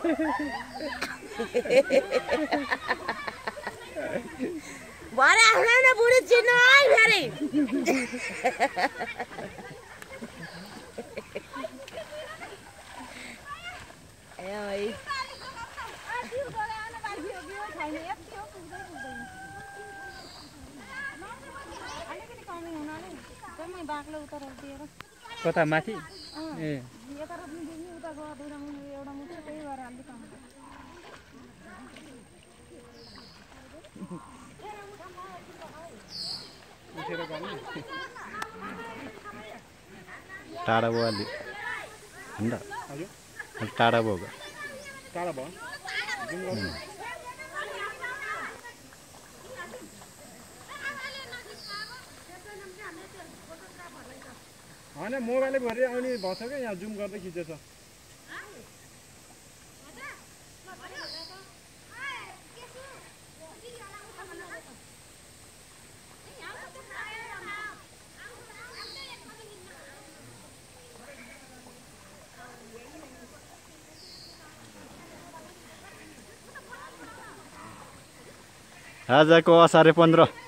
भरे आफ्नो बुढी चिन्नु है फेरि कता माथि ए टाढा भयो अलि हैन टाढा भयो टाढा भयो हैन मोबाइलले भरि आउने भन्छ के यहाँ जुम गर्दै खिचेछ आजको असारे 15